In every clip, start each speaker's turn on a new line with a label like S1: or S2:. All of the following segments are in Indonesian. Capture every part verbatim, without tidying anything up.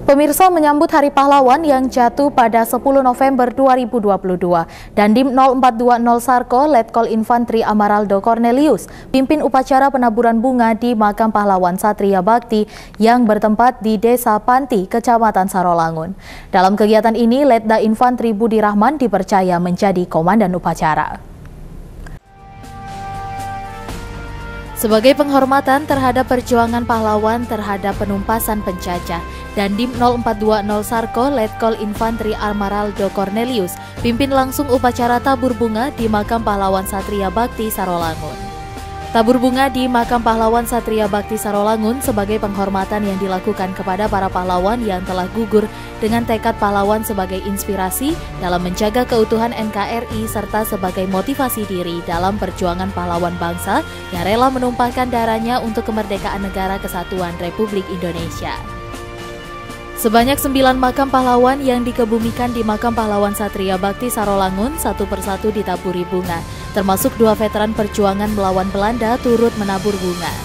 S1: Pemirsa, menyambut Hari Pahlawan yang jatuh pada sepuluh November dua ribu dua puluh dua, Dandim nol empat dua nol Sarko Letkol Infantri Amaraldo Cornelius pimpin upacara penaburan bunga di Makam Pahlawan Satria Bakti yang bertempat di Desa Panti, Kecamatan Sarolangun. Dalam kegiatan ini, Letda Infantri Budi Rahman dipercaya menjadi komandan upacara. Sebagai penghormatan terhadap perjuangan pahlawan terhadap penumpasan penjajah, Dandim nol empat dua nol Sarko Letkol Infantri Amaraldo Cornelius pimpin langsung upacara tabur bunga di Makam Pahlawan Satria Bakti Sarolangun. Tabur bunga di Makam Pahlawan Satria Bakti Sarolangun sebagai penghormatan yang dilakukan kepada para pahlawan yang telah gugur dengan tekad pahlawan sebagai inspirasi dalam menjaga keutuhan N K R I serta sebagai motivasi diri dalam perjuangan pahlawan bangsa yang rela menumpahkan darahnya untuk kemerdekaan negara kesatuan Republik Indonesia. Sebanyak sembilan makam pahlawan yang dikebumikan di Makam Pahlawan Satria Bakti Sarolangun satu persatu ditaburi bunga, termasuk dua veteran perjuangan melawan Belanda turut menabur bunga.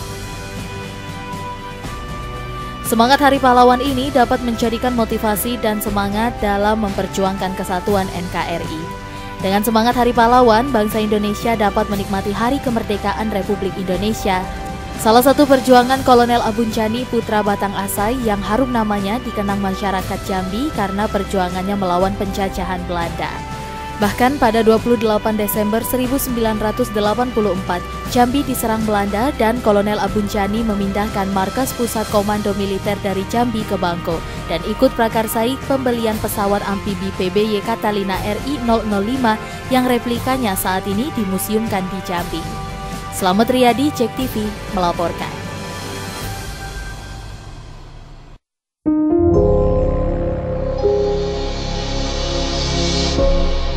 S1: Semangat Hari Pahlawan ini dapat menjadikan motivasi dan semangat dalam memperjuangkan kesatuan N K R I. Dengan semangat Hari Pahlawan, bangsa Indonesia dapat menikmati Hari Kemerdekaan Republik Indonesia. Salah satu perjuangan Kolonel Abuncani Putra Batang Asai yang harum namanya dikenang masyarakat Jambi karena perjuangannya melawan penjajahan Belanda. Bahkan pada dua puluh delapan Desember seribu sembilan ratus delapan puluh empat, Jambi diserang Belanda dan Kolonel Abuncani memindahkan markas pusat komando militer dari Jambi ke Bangko dan ikut prakarsai pembelian pesawat amfibi P B Y Catalina R I nol nol lima yang replikanya saat ini dimuseumkan di Jambi. Selamat Riyadi, Jek T V melaporkan.
S2: Thank you.